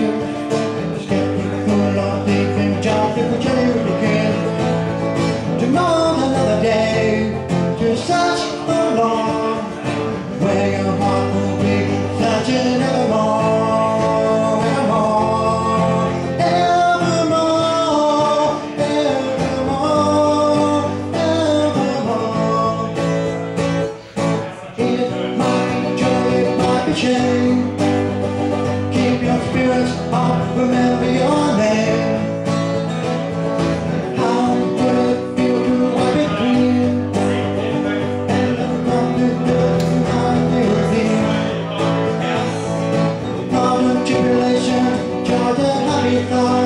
Skeptical or thinking, just if we truly can. Tomorrow's another day to search for more, where your heart will be searching evermore, evermore, evermore, evermore, evermore. It might be joy, it might be shame. Keep your spirits up, remember your name. How would it feel to wipe it clean and never come to dirt behind the routine? Problem, tribulation, joy and happy thoughts.